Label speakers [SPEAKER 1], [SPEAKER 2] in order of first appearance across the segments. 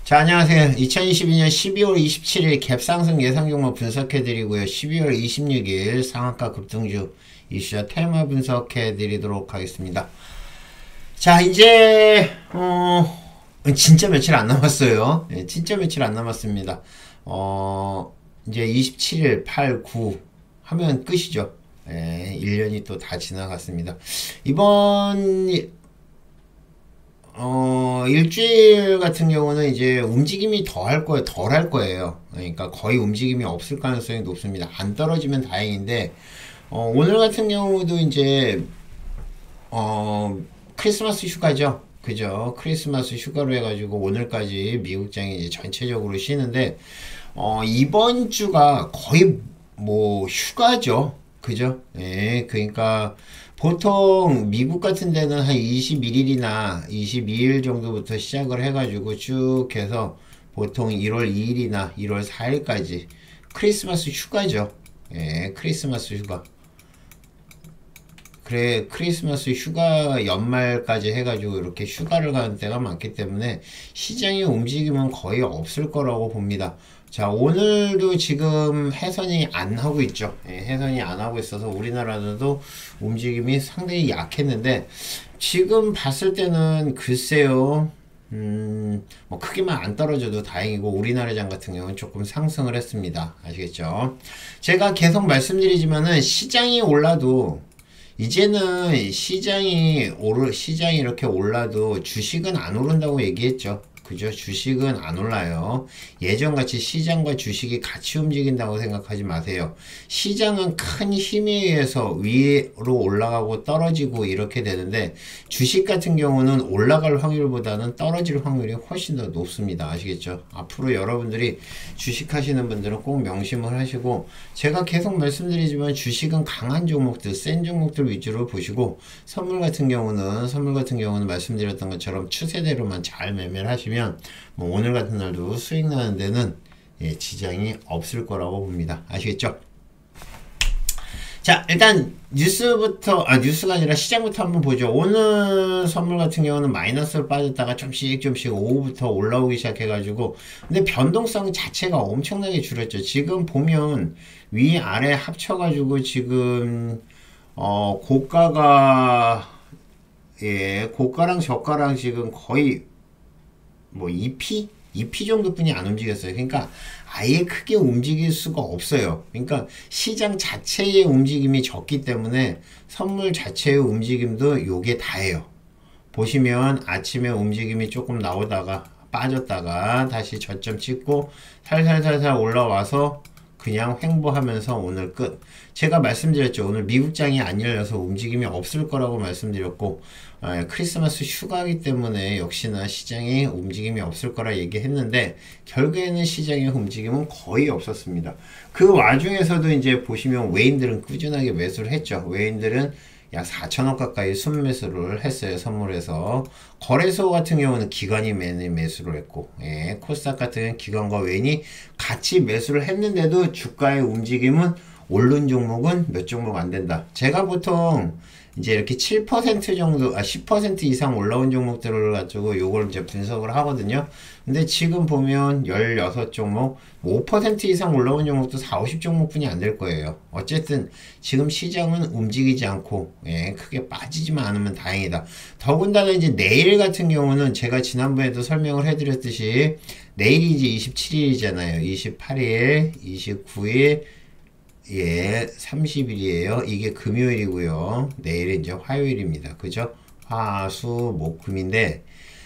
[SPEAKER 1] 자, 안녕하세요. 2022년 12월 27일 갭 상승 예상 종목 분석해드리고요. 12월 26일 상한가 급등주 이슈와 테마 분석해드리도록 하겠습니다. 자, 이제 진짜 며칠 안 남았어요. 네, 진짜 며칠 안 남았습니다. 이제 27일 8, 9 하면 끝이죠. 네, 1년이 또 다 지나갔습니다. 이번 일주일 같은 경우는 이제 움직임이 덜 할 거예요. 그러니까 거의 움직임이 없을 가능성이 높습니다. 안 떨어지면 다행인데, 오늘 같은 경우도 이제, 크리스마스 휴가죠. 그죠? 크리스마스 휴가로 해가지고 오늘까지 미국장이 이제 전체적으로 쉬는데, 이번 주가 거의 뭐 휴가죠. 그죠? 예, 그러니까 보통 미국 같은 데는 한 21일이나 22일 정도부터 시작을 해가지고 쭉 해서 보통 1월 2일이나 1월 4일까지 크리스마스 휴가죠. 예, 크리스마스 휴가. 그래, 크리스마스 휴가 연말까지 해가지고 이렇게 휴가를 가는 때가 많기 때문에 시장의 움직임은 거의 없을 거라고 봅니다. 자, 오늘도 지금 해선이 안 하고 있죠. 예, 해선이 안 하고 있어서 우리나라도 움직임이 상당히 약했는데 지금 봤을 때는 글쎄요. 뭐 크게만 안 떨어져도 다행이고 우리나라 장 같은 경우는 조금 상승을 했습니다. 아시겠죠? 제가 계속 말씀드리지만은 시장이 올라도 이제는 시장이 이렇게 올라도 주식은 안 오른다고 얘기했죠. 그죠? 주식은 안 올라요. 예전같이 시장과 주식이 같이 움직인다고 생각하지 마세요. 시장은 큰 힘에 의해서 위로 올라가고 떨어지고 이렇게 되는데 주식 같은 경우는 올라갈 확률보다는 떨어질 확률이 훨씬 더 높습니다. 아시겠죠? 앞으로 여러분들이 주식 하시는 분들은 꼭 명심을 하시고 제가 계속 말씀드리지만 주식은 강한 종목들, 센 종목들 위주로 보시고 선물 같은 경우는 말씀드렸던 것처럼 추세대로만 잘 매매를 하시면 뭐 오늘 같은 날도 수익 나는 데는 지장이 없을 거라고 봅니다. 아시겠죠? 자, 일단 뉴스가 아니라 시장부터 한번 보죠. 오늘 선물 같은 경우는 마이너스로 빠졌다가 좀씩 오후부터 올라오기 시작해가지고 근데 변동성 자체가 엄청나게 줄었죠. 지금 보면 위아래 합쳐가지고 지금 고가랑 저가랑 지금 거의 뭐 2P 정도뿐이 안 움직였어요. 그러니까 아예 크게 움직일 수가 없어요. 그러니까 시장 자체의 움직임이 적기 때문에 선물 자체의 움직임도 요게 다예요. 보시면 아침에 움직임이 조금 나오다가 빠졌다가 다시 저점 찍고 살살살살 올라와서 그냥 횡보하면서 오늘 끝. 제가 말씀드렸죠. 오늘 미국장이 안 열려서 움직임이 없을 거라고 말씀드렸고 크리스마스 휴가이기 때문에 역시나 시장에 움직임이 없을 거라 얘기했는데 결국에는 시장의 움직임은 거의 없었습니다. 그 와중에서도 이제 보시면 외인들은 꾸준하게 매수를 했죠. 외인들은 약 4천억 가까이 순매수를 했어요. 선물에서. 거래소 같은 경우는 기관이 매수를 했고 코스닥 같은 기관과 외인이 같이 매수를 했는데도 주가의 움직임은 오른 종목은 몇 종목 안 된다. 제가 보통 이제 이렇게 7% 정도, 10% 이상 올라온 종목들을 가지고 요걸 이제 분석을 하거든요. 근데 지금 보면 16종목, 5% 이상 올라온 종목도 4, 50종목뿐이 안 될 거예요. 어쨌든 지금 시장은 움직이지 않고, 크게 빠지지만 않으면 다행이다. 더군다나 이제 내일 같은 경우는 제가 지난번에도 설명을 해드렸듯이 내일이 이제 27일이잖아요. 28일, 29일, 30일이에요. 이게 금요일이고요. 내일은 이제 화요일입니다. 그죠? 화, 수, 목, 금인데,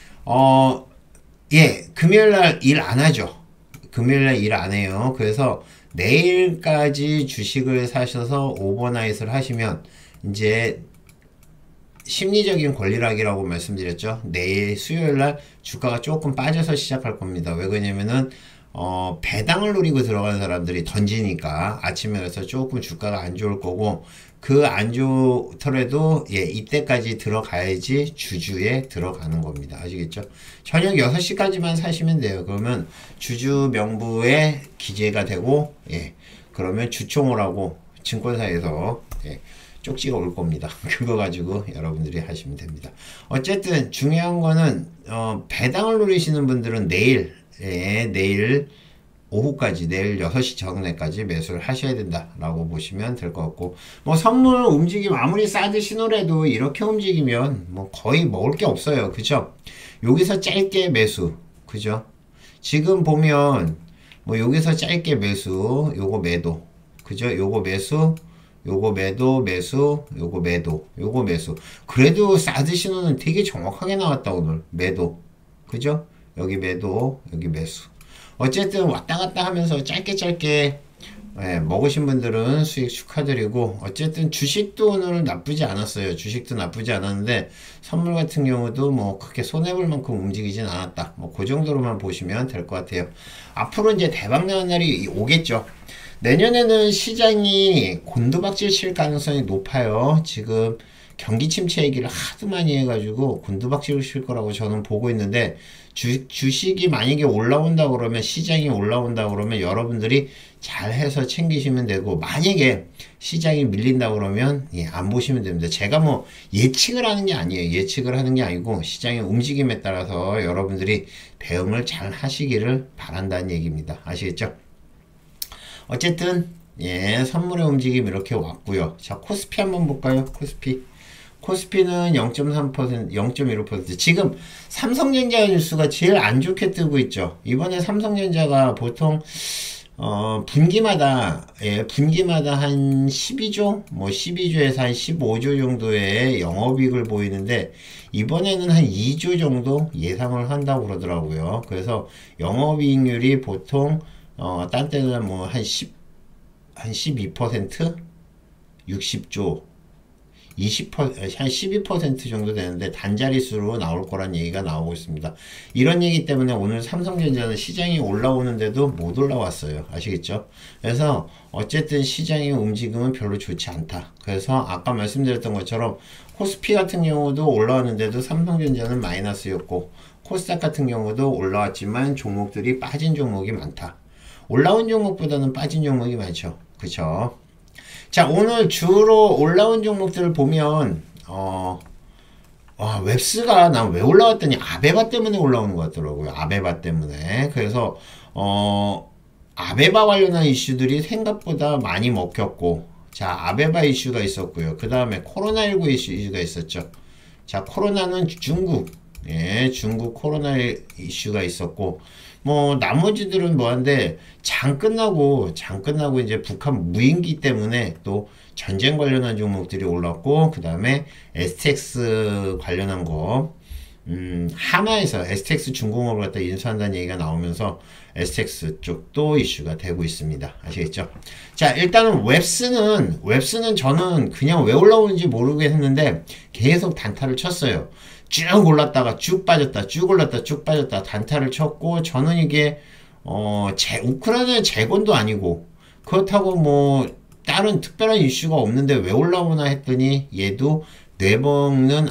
[SPEAKER 1] 금요일날 일 안 하죠. 금요일날 일 안 해요. 그래서 내일까지 주식을 사셔서 오버나잇을 하시면, 이제, 심리적인 권리락이라고 말씀드렸죠. 내일 수요일날 주가가 조금 빠져서 시작할 겁니다. 왜 그러냐면은, 배당을 노리고 들어가는 사람들이 던지니까 아침에 가서 조금 주가가 안 좋을 거고 그 안 좋더라도 이때까지 들어가야지 주주에 들어가는 겁니다. 아시겠죠? 저녁 6시까지만 사시면 돼요. 그러면 주주 명부에 기재가 되고 그러면 주총을 증권사에서 쪽지가 올 겁니다. 그거 가지고 여러분들이 하시면 됩니다. 어쨌든 중요한 거는 배당을 노리시는 분들은 내일 예, 내일 오후까지, 내일 6시 전에까지 매수를 하셔야 된다라고 보시면 될 것 같고, 뭐 선물 움직임 아무리 사드 신호래도 이렇게 움직이면 뭐 거의 먹을 게 없어요. 그죠? 여기서 짧게 매수, 그죠? 지금 보면 뭐 여기서 짧게 매수, 요거 매도, 그죠? 요거 매수, 요거 매도, 매수, 요거 매도, 요거 매수. 그래도 사드 신호는 되게 정확하게 나왔다 오늘. 매도, 그죠? 여기 매도, 여기 매수. 어쨌든 왔다 갔다 하면서 짧게 예, 먹으신 분들은 수익 축하드리고, 어쨌든 주식도 오늘 나쁘지 않았어요. 주식도 나쁘지 않았는데 선물 같은 경우도 뭐 크게 손해볼 만큼 움직이진 않았다. 뭐 그 정도로만 보시면 될 것 같아요. 앞으로 이제 대박 나는 날이 오겠죠. 내년에는 시장이 곤두박질 칠 가능성이 높아요. 지금 경기 침체 얘기를 하도 많이 해가지고 곤두박질을 칠 거라고 저는 보고 있는데, 주식이 만약에 올라온다 그러면, 시장이 올라온다 그러면 여러분들이 잘 해서 챙기시면 되고, 만약에 시장이 밀린다 그러면 예, 안 보시면 됩니다. 제가 뭐 예측을 하는 게 아니에요. 예측을 하는 게 아니고 시장의 움직임에 따라서 여러분들이 대응을 잘 하시기를 바란다는 얘기입니다. 아시겠죠? 어쨌든 예, 선물의 움직임 이렇게 왔고요. 자, 코스피 한번 볼까요? 코스피는 0.3%, 0.15%. 지금 삼성전자 뉴스가 제일 안 좋게 뜨고 있죠. 이번에 삼성전자가 보통 분기마다 한 12조, 뭐 12조에서 한 15조 정도의 영업이익을 보이는데, 이번에는 한 2조 정도 예상을 한다고 그러더라고요. 그래서 영업이익률이 보통 딴 때는 뭐 한 12%, 60조, 한 12% 정도 되는데 단자릿수로 나올 거란 얘기가 나오고 있습니다. 이런 얘기 때문에 오늘 삼성전자는 시장이 올라오는데도 못 올라왔어요. 아시겠죠? 그래서 어쨌든 시장의 움직임은 별로 좋지 않다. 그래서 아까 말씀드렸던 것처럼 코스피 같은 경우도 올라왔는데도 삼성전자는 마이너스였고, 코스닥 같은 경우도 올라왔지만 종목들이 빠진 종목이 많다. 올라온 종목보다는 빠진 종목이 많죠. 그쵸? 자, 오늘 주로 올라온 종목들을 보면 웹스가 난 왜 올라왔더니 아베바 때문에 올라오는 것 같더라고요. 아베바 때문에. 그래서 아베바 관련한 이슈들이 생각보다 많이 먹혔고, 자, 아베바 이슈가 있었고요. 그 다음에 코로나19 이슈가 있었죠. 자, 코로나는 중국 코로나 이슈가 있었고, 뭐 나머지들은 뭐한데, 장 끝나고 이제 북한 무인기 때문에 또 전쟁 관련한 종목들이 올랐고, 그 다음에 STX 관련한 거, 하나에서 STX 중공업을 갖다 인수한다는 얘기가 나오면서 STX 쪽도 이슈가 되고 있습니다. 아시겠죠? 자, 일단은 웹스는 저는 그냥 왜 올라오는지 모르겠는데 계속 단타를 쳤어요. 쭉 올랐다가 쭉 빠졌다, 쭉 올랐다, 쭉 빠졌다 단타를 쳤고, 저는 이게 우크라이나 재건도 아니고 그렇다고 뭐 다른 특별한 이슈가 없는데 왜 올라오나 했더니, 얘도 뇌먹는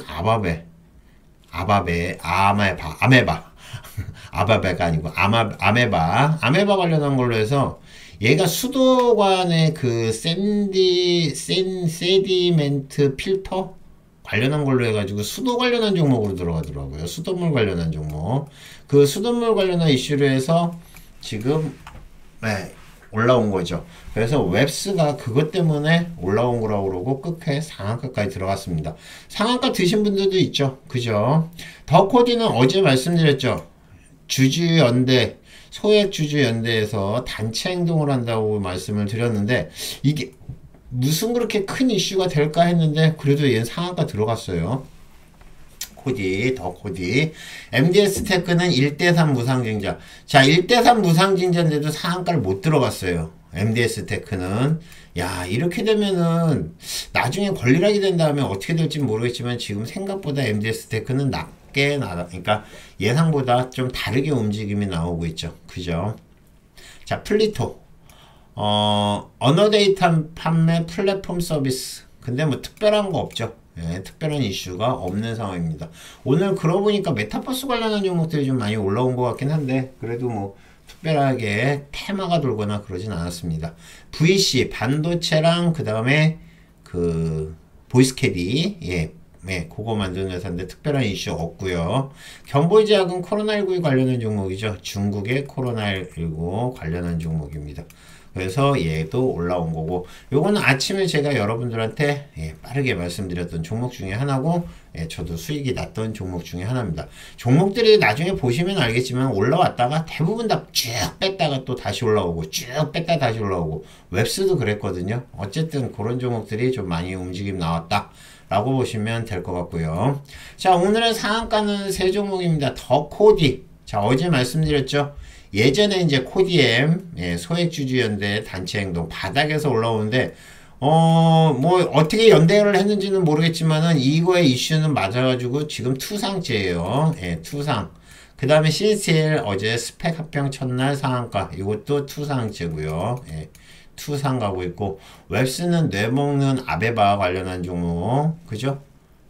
[SPEAKER 1] 아메바 아바베가 아니고 아메바 관련한 걸로 해서, 얘가 수도관의 그 세디멘트 필터 관련한 걸로 해가지고 수도 관련한 종목으로 들어가더라고요. 수돗물 관련한 종목. 그 수돗물 관련한 이슈로 해서 지금 올라온 거죠. 그래서 웹스가 그것 때문에 올라온 거라고 그러고 끝에 상한가까지 들어갔습니다. 상한가 드신 분들도 있죠. 그죠? 더코디는 어제 말씀드렸죠. 주주연대, 소액주주연대에서 단체 행동을 한다고 말씀을 드렸는데, 이게 무슨 그렇게 큰 이슈가 될까 했는데 그래도 얘는 상한가 들어갔어요. 더코디. MDS 테크는 1대3 무상증자. 자, 1대3 무상증자인데도 상한가를 못 들어갔어요. MDS 테크는. 야, 이렇게 되면은 나중에 권리락이 된다 하면 어떻게 될지 모르겠지만, 지금 생각보다 MDS 테크는 그러니까 예상보다 좀 다르게 움직임이 나오고 있죠. 그죠? 자, 플리토. 언어 데이터 판매 플랫폼 서비스. 근데 뭐 특별한 거 없죠. 예, 특별한 이슈가 없는 상황입니다. 오늘 그러고 보니까 메타버스 관련한 종목들이 좀 많이 올라온 것 같긴 한데, 그래도 뭐 특별하게 테마가 돌거나 그러진 않았습니다. VC 반도체랑 그 다음에 그 보이스캐디, 네, 그거 만드는 회사인데 특별한 이슈 없고요. 경보제약은 코로나19에 관련된 종목이죠. 중국의 코로나19 관련한 종목입니다. 그래서 얘도 올라온 거고, 요거는 아침에 제가 여러분들한테 빠르게 말씀드렸던 종목 중에 하나고, 저도 수익이 났던 종목 중에 하나입니다. 종목들이 나중에 보시면 알겠지만 올라왔다가 대부분 다 쭉 뺐다가 또 다시 올라오고, 쭉 뺐다 다시 올라오고, 웹스도 그랬거든요. 어쨌든 그런 종목들이 좀 많이 움직임 나왔다 라고 보시면 될 것 같고요. 자, 오늘의 상한가는 세 종목입니다. 더 코디. 자, 어제 말씀드렸죠. 예전에 이제 코디엠, 소액주주연대 단체 행동 바닥에서 올라오는데, 뭐 어떻게 연대를 했는지는 모르겠지만은 이거의 이슈는 맞아가지고 지금 투상째예요. 투상. 그 다음에 CCL 어제 스펙 합병 첫날 상한가, 이것도 투상째고요. 투상 가고 있고, 웹스는 뇌먹는 아베바 관련한 종목, 그죠?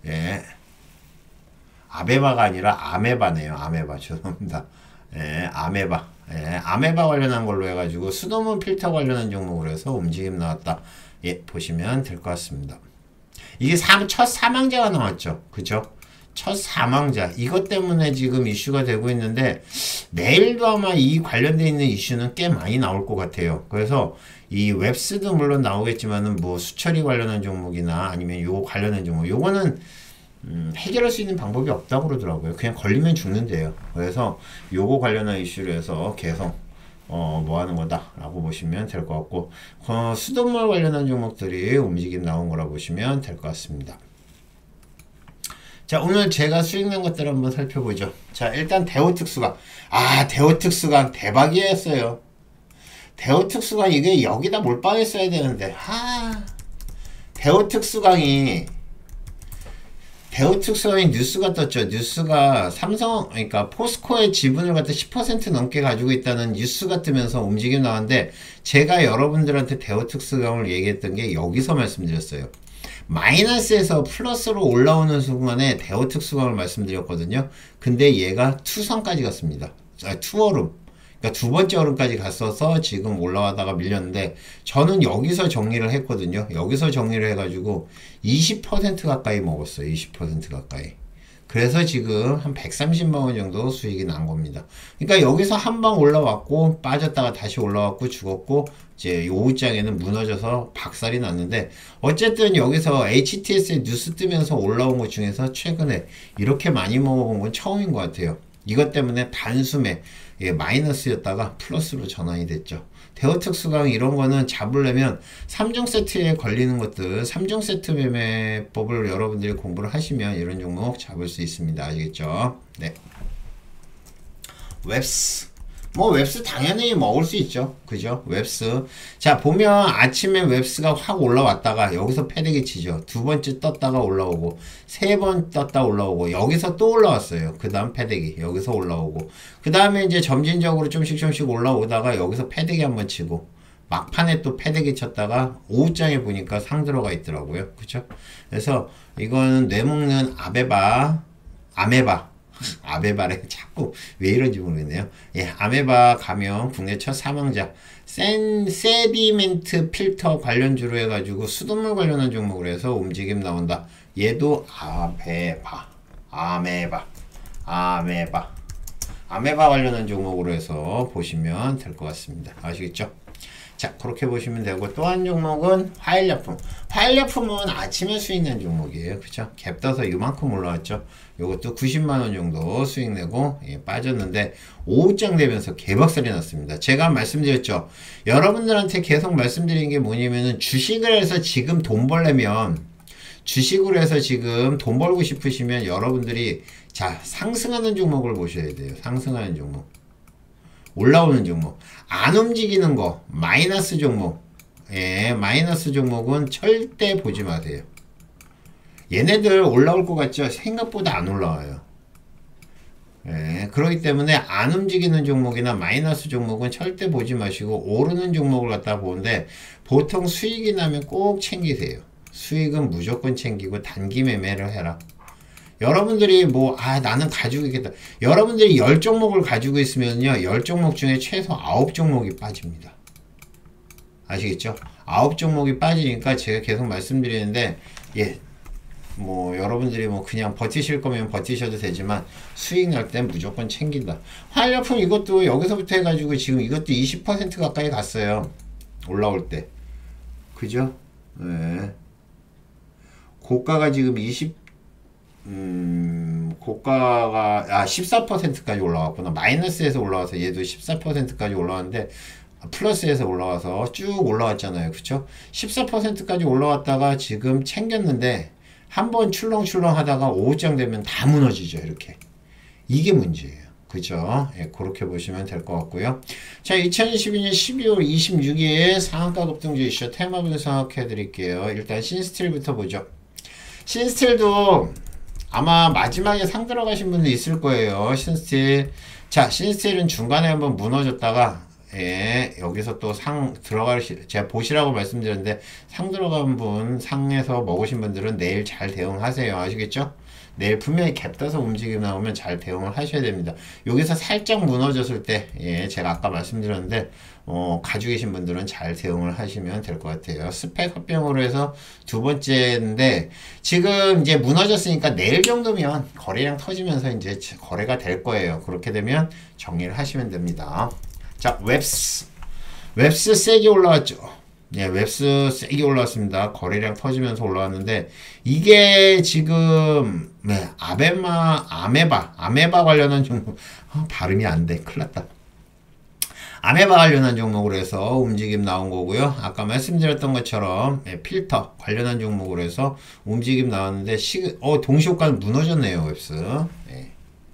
[SPEAKER 1] 아베바가 아니라 아메바네요. 아메바. 죄송합니다. 아메바. 아메바 관련한 걸로 해가지고 수돗물 필터 관련한 종목으로 해서 움직임 나왔다. 보시면 될 것 같습니다. 이게 첫 사망자가 나왔죠. 그죠? 첫 사망자. 이것 때문에 지금 이슈가 되고 있는데, 내일도 아마 이 관련되어 있는 이슈는 꽤 많이 나올 것 같아요. 그래서 이 웹스도 물론 나오겠지만은 뭐 수처리 관련한 종목이나 아니면 요거 관련한 종목, 요거는 해결할 수 있는 방법이 없다고 그러더라고요. 그냥 걸리면 죽는데요. 그래서 요거 관련한 이슈로 해서 계속 뭐 하는 거다 라고 보시면 될 것 같고, 수돗물 관련한 종목들이 움직임 나온 거라 보시면 될 것 같습니다. 자, 오늘 제가 수익 낸 것들 한번 살펴보죠. 자, 일단 대우특수강. 대우특수강 대박이었어요. 대우특수강 이게 여기다 몰빵했어야 되는데, 대우특수강이 뉴스가 떴죠. 뉴스가 그러니까 포스코의 지분을 갖다 10% 넘게 가지고 있다는 뉴스가 뜨면서 움직임 나왔는데, 제가 여러분들한테 대우특수강을 얘기했던 게 여기서 말씀드렸어요. 마이너스에서 플러스로 올라오는 순간에 대우특수강을 말씀드렸거든요. 근데 얘가 투성까지 갔습니다. 투어름. 그러니까 두 번째 얼음까지 갔어서 지금 올라가다가 밀렸는데, 저는 여기서 정리를 했거든요. 여기서 정리를 해가지고 20% 가까이 먹었어요. 20% 가까이. 그래서 지금 한 130만원 정도 수익이 난 겁니다. 그러니까 여기서 한 방 올라왔고 빠졌다가 다시 올라왔고 죽었고, 이제 요우장에는 무너져서 박살이 났는데, 어쨌든 여기서 HTS에 뉴스 뜨면서 올라온 것 중에서 최근에 이렇게 많이 먹어본 건 처음인 것 같아요. 이것 때문에 단숨에 마이너스였다가 플러스로 전환이 됐죠. 대우특수강 이런 거는 잡으려면 3종 세트에 걸리는 것들, 3종 세트 매매법을 여러분들이 공부를 하시면 이런 종목 잡을 수 있습니다. 아시겠죠? 네. 웹스. 뭐 웹스 당연히 먹을 수 있죠. 그죠? 웹스. 자, 보면 아침에 웹스가 확 올라왔다가 여기서 패대기 치죠. 두 번째 떴다가 올라오고, 세 번 떴다 올라오고, 여기서 또 올라왔어요. 그 다음 패대기. 여기서 올라오고, 그 다음에 이제 점진적으로 좀씩 올라오다가 여기서 패대기 한번 치고, 막판에 또 패대기 쳤다가 오후장에 보니까 상 들어가 있더라고요. 그쵸? 그래서 이거는 뇌먹는 아메바래. 자꾸 왜 이런지 모르겠네요. 아메바 감염 국내 첫 사망자. 세디멘트 필터 관련주로 해가지고 수돗물 관련한 종목으로 해서 움직임 나온다. 얘도 아메바 관련한 종목으로 해서 보시면 될 것 같습니다. 아시겠죠? 자, 그렇게 보시면 되고, 또 한 종목은 화일약품. 화일약품은 아침에 수익 낸 종목이에요. 그쵸? 갭 떠서 이만큼 올라왔죠. 요것도 90만원 정도 수익 내고 빠졌는데, 오후장 되면서 개박살이 났습니다. 제가 말씀드렸죠. 여러분들한테 계속 말씀드린 게 뭐냐면은, 주식을 해서 지금 돈 벌려면, 주식으로 해서 지금 돈 벌고 싶으시면 여러분들이, 자, 상승하는 종목을 보셔야 돼요. 상승하는 종목. 올라오는 종목. 안 움직이는 거, 마이너스 종목. 마이너스 종목은 절대 보지 마세요. 얘네들 올라올 것 같죠? 생각보다 안 올라와요. 그렇기 때문에 안 움직이는 종목이나 마이너스 종목은 절대 보지 마시고, 오르는 종목을 갖다 보는데, 보통 수익이 나면 꼭 챙기세요. 수익은 무조건 챙기고 단기 매매를 해라. 여러분들이 나는 가지고 있겠다. 여러분들이 10종목을 가지고 있으면요, 10종목 중에 최소 9종목이 빠집니다. 아시겠죠? 9종목이 빠지니까 제가 계속 말씀드리는데, 뭐 여러분들이 뭐 그냥 버티실 거면 버티셔도 되지만 수익 날 땐 무조건 챙긴다. 화학약품 이것도 여기서부터 해가지고 지금 이것도 20% 가까이 갔어요. 올라올 때. 그죠? 네. 고가가 지금 고가가 14%까지 올라왔구나. 마이너스에서 올라와서 얘도 14%까지 올라왔는데 플러스에서 올라와서 쭉 올라왔잖아요. 그쵸? 14%까지 올라왔다가 지금 챙겼는데 한번 출렁출렁 하다가 오후장 되면 다 무너지죠. 이렇게. 이게 문제예요. 그죠? 예, 그렇게 보시면 될 것 같고요. 자, 2022년 12월 26일 상한가 급등주 이슈 테마 분석해 드릴게요. 일단 신스틸부터 보죠. 신스틸도 아마 마지막에 상 들어가신 분들 있을 거예요. 신스틸. 자, 신스틸은 중간에 한번 무너졌다가 예, 여기서 또 상 제가 보시라고 말씀드렸는데 상 들어간 분, 상에서 먹으신 분들은 내일 잘 대응하세요. 아시겠죠? 내일 분명히 갭 떠서 움직임 나오면 잘 대응을 하셔야 됩니다. 여기서 살짝 무너졌을 때, 예, 제가 아까 말씀드렸는데, 가지고 계신 분들은 잘 대응을 하시면 될 것 같아요. 스펙 합병으로 해서 두 번째인데, 지금 이제 무너졌으니까 내일 정도면 거래량 터지면서 이제 거래가 될 거예요. 그렇게 되면 정리를 하시면 됩니다. 자, 웹스 세게 올라왔죠. 예, 웹스 세게 올라왔습니다. 거래량 터지면서 올라왔는데 이게 지금 네, 아메바 관련한 종목 발음이 안 돼. 큰일 났다. 아메바 관련한 종목으로 해서 움직임 나온 거고요. 아까 말씀드렸던 것처럼 예, 필터 관련한 종목으로 해서 움직임 나왔는데 동시효과는 무너졌네요. 웹스. 예.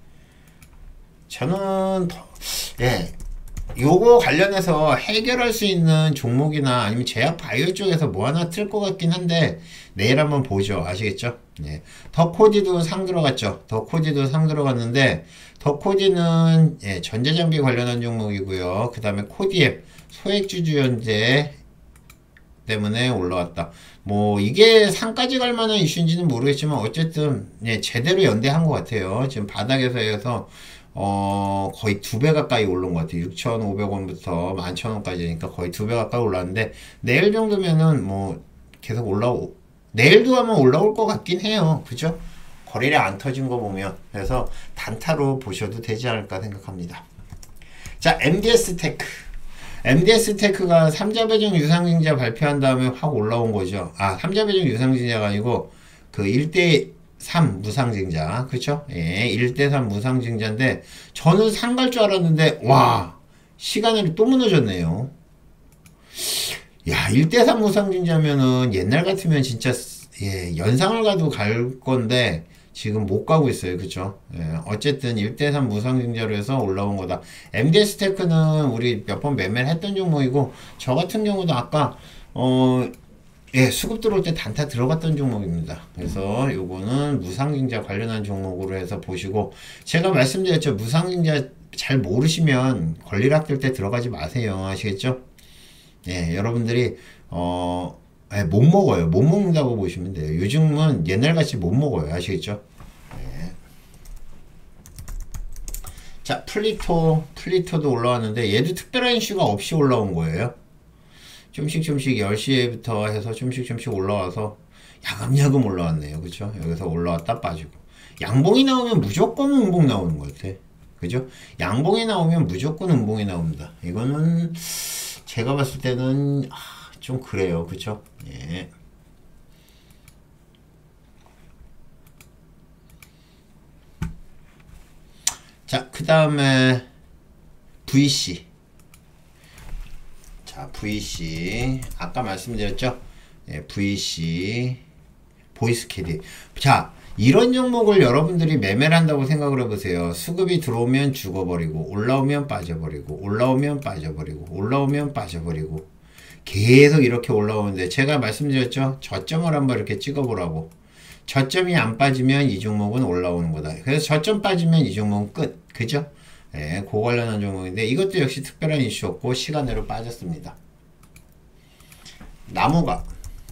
[SPEAKER 1] 저는 예. 요거 관련해서 해결할 수 있는 종목이나 아니면 제약 바이오 쪽에서 뭐 하나 틀 것 같긴 한데 내일 한번 보죠. 아시겠죠? 예. 더코디도 상 들어갔죠. 더코디도 상 들어갔는데 더코디는 예, 전자장비 관련한 종목이고요. 그 다음에 코디앱 소액주주연재 때문에 올라왔다. 뭐 이게 상까지 갈 만한 이슈인지는 모르겠지만 어쨌든 예, 제대로 연대한 것 같아요. 지금 바닥에서 해서 거의 2배 가까이 오른 것 같아요. 6,500원부터 11,000원까지니까 거의 2배 가까이 올랐는데, 내일 정도면은 뭐, 계속 내일도 아마 올라올 것 같긴 해요. 그죠? 거래량 안 터진 거 보면. 그래서 단타로 보셔도 되지 않을까 생각합니다. 자, MDS 테크가 3자 배정 유상증자 발표한 다음에 확 올라온 거죠. 3자 배정 유상증자가 아니고, 그 1대3 무상증자. 그쵸? 예, 1대3 무상증자인데, 저는 상 갈 줄 알았는데, 와, 시간을 또 무너졌네요. 야, 1대3 무상증자면은 옛날 같으면 진짜, 예, 연상을 가도 갈 건데, 지금 못 가고 있어요. 그쵸? 예, 어쨌든 1대3 무상증자로 해서 올라온 거다. MDS 테크는 우리 몇 번 매매를 했던 종목이고, 저 같은 경우도 아까, 예, 수급 들어올 때 단타 들어갔던 종목입니다. 그래서 요거는 무상증자 관련한 종목으로 해서 보시고, 제가 말씀드렸죠. 무상증자 잘 모르시면 권리락 될 때 들어가지 마세요. 아시겠죠? 예, 여러분들이 예, 못 먹어요. 못 먹는다고 보시면 돼요. 요즘은 옛날같이 못 먹어요. 아시겠죠? 예. 자, 플리토도 올라왔는데 얘도 특별한 이슈가 없이 올라온 거예요. 좀씩 10시부터 해서 좀씩 올라와서 야금야금 올라왔네요. 그쵸? 여기서 올라왔다 빠지고. 양봉이 나오면 무조건 음봉 나오는 것 같아. 그죠? 양봉이 나오면 무조건 음봉이 나옵니다. 이거는 제가 봤을 때는 좀 그래요. 그쵸? 예. 자, 그 다음에 VC. 자, VC. 아까 말씀드렸죠? 예, VC. 보이스캐디. 자, 이런 종목을 여러분들이 매매를 한다고 생각을 해보세요. 수급이 들어오면 죽어버리고, 올라오면 빠져버리고, 올라오면 빠져버리고, 올라오면 빠져버리고. 계속 이렇게 올라오는데, 제가 말씀드렸죠? 저점을 한번 이렇게 찍어보라고. 저점이 안 빠지면 이 종목은 올라오는 거다. 그래서 저점 빠지면 이 종목은 끝. 그죠? 예, 그 관련한 종목인데, 이것도 역시 특별한 이슈였고, 시간으로 빠졌습니다. 나무가.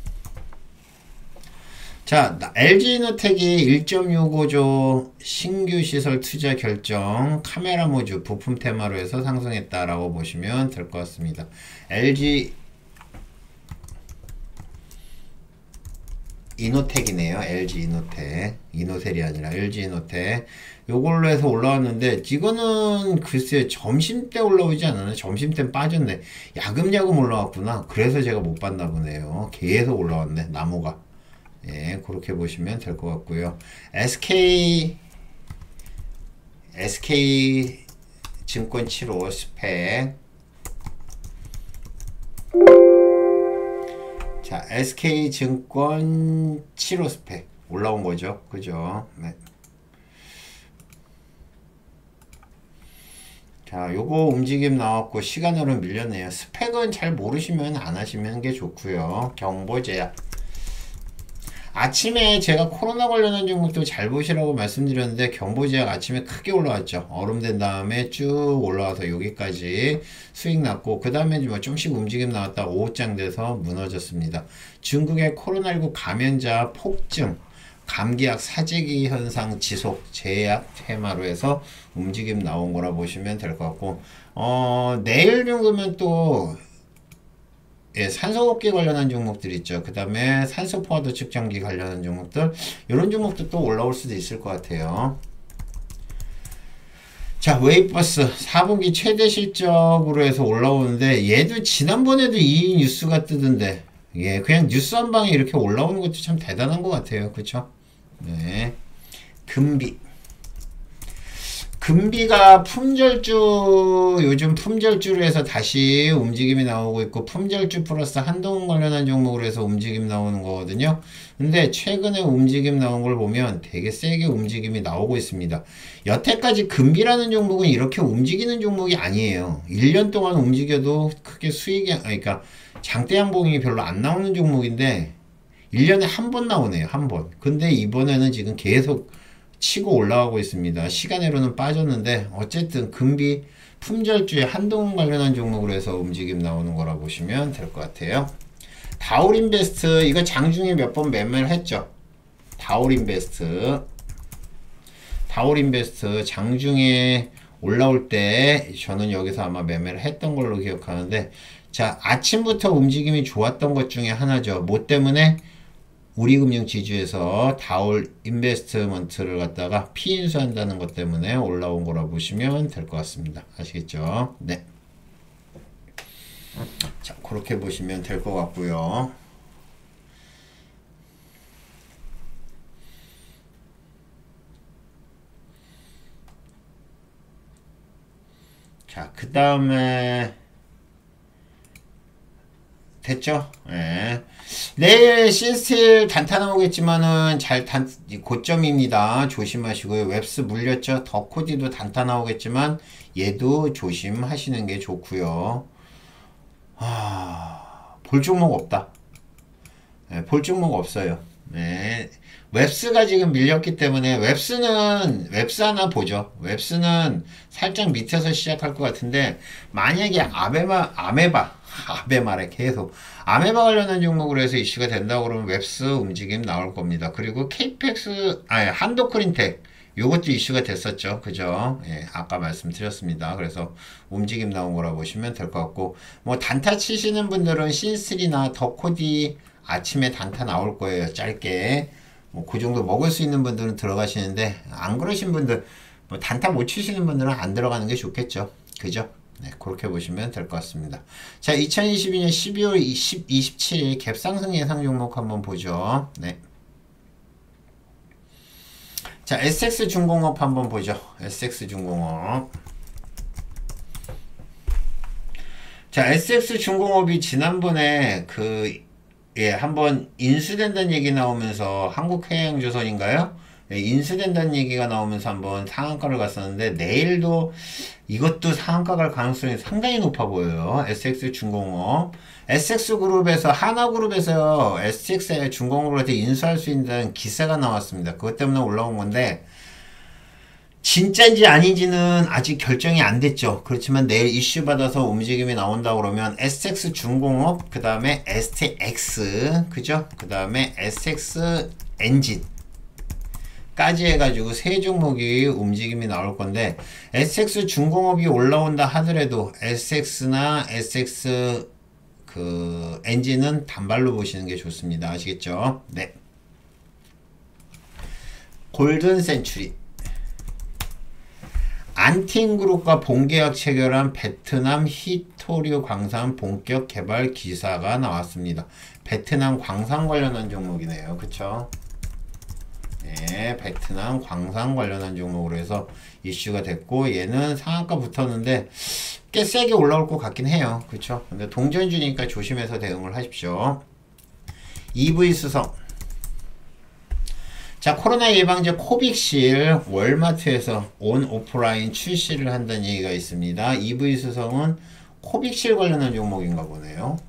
[SPEAKER 1] 자, LG이노텍이 1.65조 신규 시설 투자 결정 카메라 모듈 부품 테마로 해서 상승했다라고 보시면 될 것 같습니다. LG 이노텍이네요. LG 이노텍. 이노셀이 아니라 LG 이노텍. 요걸로 해서 올라왔는데, 이거는 글쎄 점심때 올라오지 않았나? 점심때 빠졌네. 야금야금 올라왔구나. 그래서 제가 못 봤나 보네요. 계속 올라왔네. 나무가. 예, 그렇게 보시면 될 것 같고요. SK 증권 7호 스펙. 자, SK증권 7호 스펙 올라온 거죠. 그죠? 네. 자, 요거 움직임 나왔고 시간으로 밀렸네요. 스펙은 잘 모르시면 안 하시는 게 좋고요. 경보제약. 아침에 제가 코로나 관련한 종목도 잘 보시라고 말씀드렸는데 경보제약 아침에 크게 올라왔죠. 얼음된 다음에 쭉 올라와서 여기까지 수익 났고 그 다음에 뭐 좀씩 움직임 나왔다 오후장 돼서 무너졌습니다. 중국의 코로나19 감염자 폭증, 감기약 사재기 현상 지속, 제약 테마로 해서 움직임 나온 거라 보시면 될 것 같고 내일 정도면 또 예, 산소호흡기 관련한 종목들 있죠. 그 다음에 산소 포화도 측정기 관련한 종목들, 이런 종목도 또 올라올 수도 있을 것 같아요. 자, 웨이버스 4분기 최대 실적으로 해서 올라오는데 얘도 지난번에도 이 뉴스가 뜨던데, 예, 그냥 뉴스 한 방에 이렇게 올라오는 것도 참 대단한 것 같아요. 그쵸? 네. 금비가 품절주, 요즘 품절주로 해서 다시 움직임이 나오고 있고, 품절주 플러스 한동훈 관련한 종목으로 해서 움직임 나오는 거거든요. 근데 최근에 움직임 나온 걸 보면 되게 세게 움직임이 나오고 있습니다. 여태까지 금비라는 종목은 이렇게 움직이는 종목이 아니에요. 1년 동안 움직여도 크게 수익이, 그러니까 장대 양봉이 별로 안 나오는 종목인데, 1년에 한 번 나오네요. 한 번. 근데 이번에는 지금 계속 치고 올라가고 있습니다. 시간으로는 빠졌는데 어쨌든 금비 품절주에 한동훈 관련한 종목으로 해서 움직임 나오는 거라 보시면 될 것 같아요. 다올인베스트 이거 장중에 몇 번 매매를 했죠. 다올인베스트 장중에 올라올 때 저는 여기서 아마 매매를 했던 걸로 기억하는데, 자, 아침부터 움직임이 좋았던 것 중에 하나죠. 뭐 때문에? 우리금융 지주에서 다올 인베스트먼트를 갖다가 피인수한다는 것 때문에 올라온 거라 보시면 될 것 같습니다. 아시겠죠? 네. 자, 그렇게 보시면 될 것 같고요. 자, 그 다음에 됐죠? 예. 내일 신스틸 단타 나오겠지만은 고점입니다. 조심하시고요. 웹스 물렸죠? 더코디도 단타 나오겠지만 얘도 조심하시는 게 좋고요. 볼 종목 없다. 예, 볼 종목 없어요. 예. 웹스가 지금 밀렸기 때문에 웹스 하나 보죠. 웹스는 살짝 밑에서 시작할 것 같은데, 만약에 아메바래 계속 아메바 관련한 종목으로 해서 이슈가 된다고 그러면 웹스 움직임 나올 겁니다. 그리고 한도크린텍 요것도 이슈가 됐었죠. 그죠? 예, 아까 말씀드렸습니다. 그래서 움직임 나온 거라 보시면 될 것 같고, 뭐 단타 치시는 분들은 신스틸이나 더코디 아침에 단타 나올 거예요. 짧게. 뭐 그 정도 먹을 수 있는 분들은 들어가시는데, 안 그러신 분들, 뭐 단타 못 치시는 분들은 안 들어가는 게 좋겠죠. 그죠? 네, 그렇게 보시면 될 것 같습니다. 자, 2022년 12월 27일 갭상승 예상 종목 한번 보죠. 네. 자, SX중공업 한번 보죠. SX중공업. 자, SX중공업이 지난번에 한번 인수된다는 얘기 나오면서 한국해양조선인가요? 네, 인수된다는 얘기가 나오면서 한번 상한가를 갔었는데, 내일도 이것도 상한가 갈 가능성이 상당히 높아 보여요. SX중공업. SX그룹에서, 하나그룹에서 SX중공업을 인수할 수 있는 기사가 나왔습니다. 그것 때문에 올라온 건데, 진짜인지 아닌지는 아직 결정이 안 됐죠. 그렇지만 내일 이슈 받아서 움직임이 나온다 그러면 SX중공업, 그 다음에 STX, 그죠? 그 다음에 SX엔진 까지 해가지고 세 종목이 움직임이 나올 건데, SX중공업이 올라온다 하더라도 SX나 SX 엔진은 단발로 보시는 게 좋습니다. 아시겠죠? 네. 골든 센츄리. 안틴그룹과 본계약 체결한 베트남 히토류 광산 본격 개발 기사가 나왔습니다. 베트남 광산 관련한 종목이네요. 그쵸? 네, 베트남 광산 관련한 종목으로 해서 이슈가 됐고, 얘는 상한가 붙었는데 꽤 세게 올라올 것 같긴 해요. 그쵸? 근데 동전주니까 조심해서 대응을 하십시오. EV 수성. 자, 코로나 예방제 코빅실 월마트에서 온 오프라인 출시를 한다는 얘기가 있습니다. EV 수성은 코빅실 관련한 종목인가 보네요.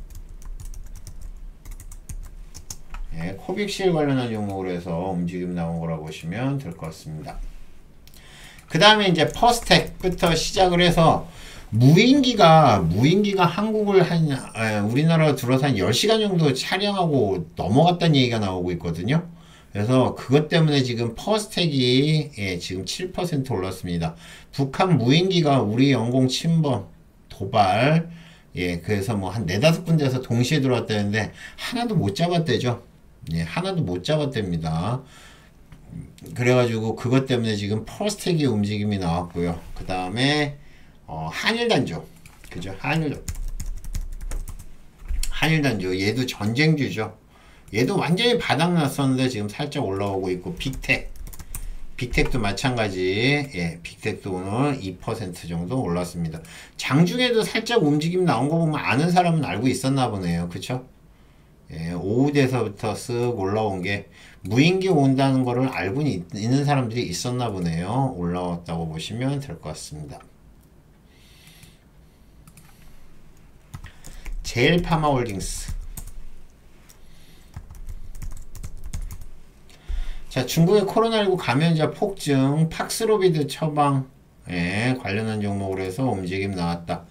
[SPEAKER 1] 네, 코빅실 관련한 종목으로 해서 움직임 나온 거라고 보시면 될 것 같습니다. 그 다음에 이제 퍼스텍부터 시작을 해서 무인기가 한국을 우리나라 들어서 한 10시간 정도 촬영하고 넘어갔다는 얘기가 나오고 있거든요. 그래서 그것 때문에 지금 퍼스텍이 지금 7% 올랐습니다. 북한 무인기가 우리 영공 침범, 도발, 그래서 뭐 한 4-5군데에서 동시에 들어왔다는데 하나도 못 잡았대죠. 하나도 못 잡았답니다. 그래가지고 그것 때문에 지금 퍼스텍의 움직임이 나왔고요. 그 다음에 한일단조, 그죠? 한일단조 얘도 전쟁주죠. 얘도 완전히 바닥났었는데 지금 살짝 올라오고 있고, 빅텍도 마찬가지. 빅텍도 오늘 2% 정도 올랐습니다. 장중에도 살짝 움직임 나온 거 보면 아는 사람은 알고 있었나 보네요. 그쵸? 오후 돼서부터 쓱 올라온 게 무인기 온다는 거를 알고 있는 사람들이 있었나 보네요. 올라왔다고 보시면 될 것 같습니다. 제일파마홀딩스. 자, 중국의 코로나19 감염자 폭증, 팍스로비드 처방 관련한 종목으로 해서 움직임 나왔다.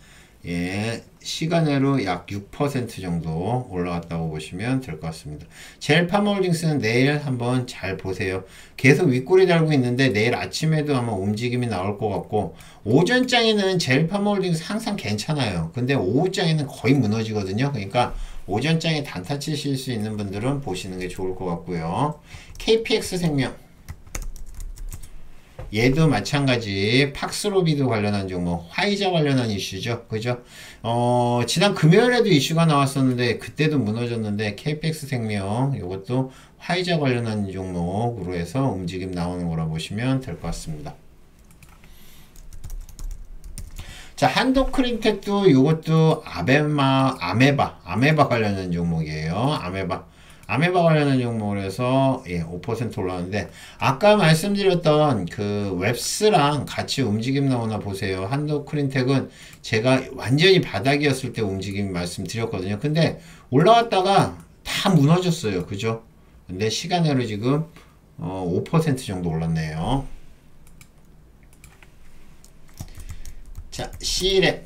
[SPEAKER 1] 시간으로 약 6% 정도 올라왔다고 보시면 될 것 같습니다. 제일파마홀딩스는 내일 한번 잘 보세요. 계속 윗꼬리 달고 있는데 내일 아침에도 아마 움직임이 나올 것 같고, 오전장에는 제일파마홀딩스 항상 괜찮아요. 근데 오후장에는 거의 무너지거든요. 그러니까 오전장에 단타 치실 수 있는 분들은 보시는 게 좋을 것 같고요. KPX 생명, 얘도 마찬가지 팍스로비드 관련한 종목, 화이자 관련한 이슈죠. 그죠? 지난 금요일에도 이슈가 나왔었는데 그때도 무너졌는데, KPX 생명 이것도 화이자 관련한 종목으로 해서 움직임 나오는 거라 보시면 될 것 같습니다. 자, 한도크림텍도 이것도 아메바 관련한 종목이에요. 아메바 관련한 종목으로 해서 5% 올랐는데, 아까 말씀드렸던 그 웹스랑 같이 움직임 나오나 보세요. 한도크림텍은 제가 완전히 바닥이었을 때 움직임 말씀드렸거든요. 근데 올라왔다가 다 무너졌어요. 그죠? 근데 시간으로 지금 5% 정도 올랐네요. 자, C랩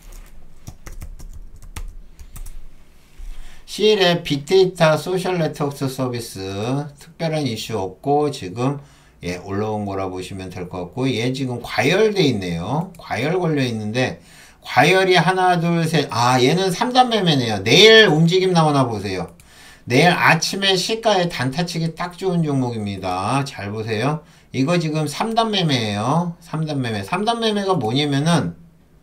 [SPEAKER 1] 빅데이터 소셜 네트워크 서비스 특별한 이슈 없고 지금 올라온 거라 보시면 될 것 같고, 얘 지금 과열돼 있네요. 과열 걸려 있는데, 과열이 하나 둘 셋, 얘는 3단 매매네요. 내일 움직임 나오나 보세요. 내일 아침에 시가에 단타치기 딱 좋은 종목입니다. 잘 보세요. 이거 지금 3단 매매예요. 3단 매매. 3단 매매가 뭐냐면은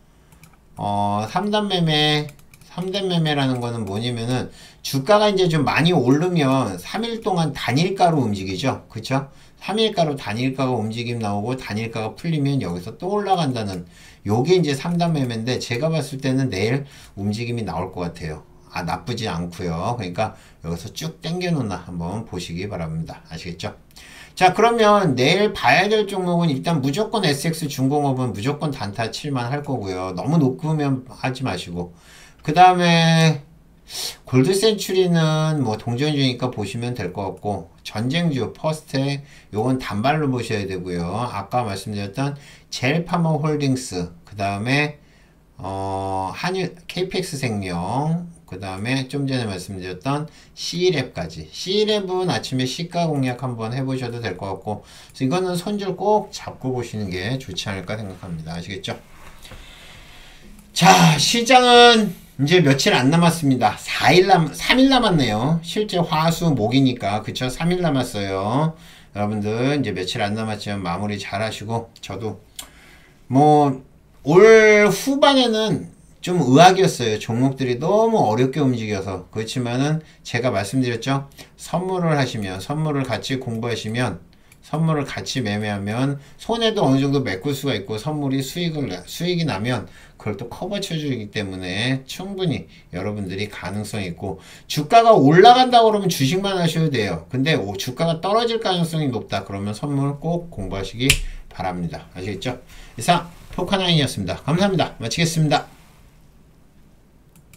[SPEAKER 1] 3단 매매라는 거는 뭐냐면은, 주가가 이제 좀 많이 오르면 3일 동안 단일가로 움직이죠. 그쵸? 3일가로 단일가가 움직임 나오고, 단일가가 풀리면 여기서 또 올라간다는, 요게 이제 3단 매매인데, 제가 봤을 때는 내일 움직임이 나올 것 같아요. 나쁘지 않고요. 그러니까 여기서 쭉 당겨 놓나 한번 보시기 바랍니다. 아시겠죠? 자, 그러면 내일 봐야 될 종목은 일단 무조건 SX중공업은 무조건 단타 칠만 할 거고요. 너무 높으면 하지 마시고, 그 다음에 골드센츄리는 뭐 동전주니까 보시면 될 것 같고, 전쟁주 퍼스텍 요건 단발로 보셔야 되고요. 아까 말씀드렸던 제일파마홀딩스, 그 다음에 한일 KPX 생명, 그 다음에 좀 전에 말씀드렸던 C랩까지. C랩은 아침에 시가 공략 한번 해보셔도 될 것 같고, 그래서 이거는 손절 꼭 잡고 보시는 게 좋지 않을까 생각합니다. 아시겠죠? 자, 시장은 이제 며칠 안 남았습니다. 3일 남았네요. 실제 화수 목이니까. 그쵸? 3일 남았어요. 여러분들 이제 며칠 안 남았지만 마무리 잘 하시고, 저도 뭐 올 후반에는 좀 의학이었어요. 종목들이 너무 어렵게 움직여서. 그렇지만은 제가 말씀드렸죠. 선물을 하시면, 선물을 같이 공부하시면, 선물을 같이 매매하면 손해도 어느 정도 메꿀 수가 있고, 선물이 수익이 나면 그걸 또 커버 쳐주기 때문에 충분히 여러분들이 가능성이 있고, 주가가 올라간다고 그러면 주식만 하셔도 돼요. 근데 주가가 떨어질 가능성이 높다 그러면 선물 꼭 공부하시기 바랍니다. 아시겠죠? 이상 포카나인이었습니다. 감사합니다. 마치겠습니다.